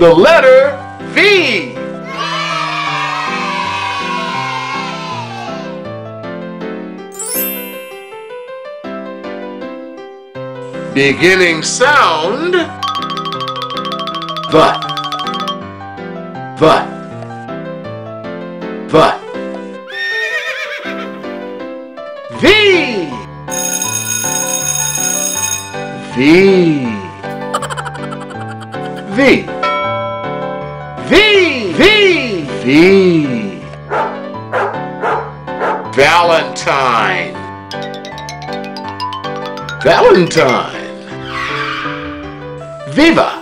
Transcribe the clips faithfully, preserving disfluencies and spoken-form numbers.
The letter V. Beginning sound. But. But. But. V. V. V. V. V. V. Valentine. Valentine. Viva.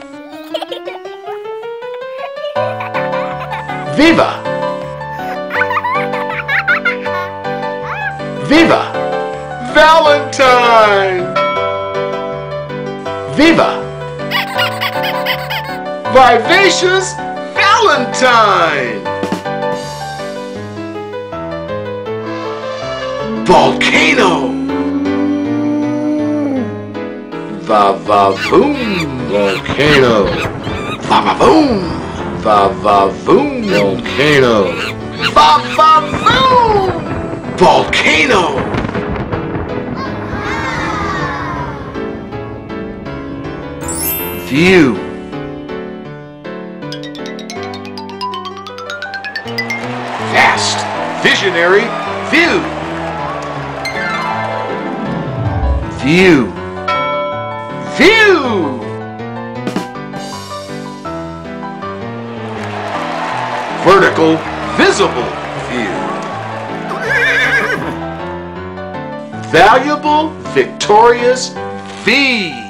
Viva. Viva. Valentine. Viva. Vivacious Valentine. Volcano. Va-va-voom. Volcano. Va-va-voom. Va-va-voom. Volcano. Va-va-voom. Volcano. View. Vast. Visionary. View. View. View. Vertical. Visible. View. Valuable. Victorious. V.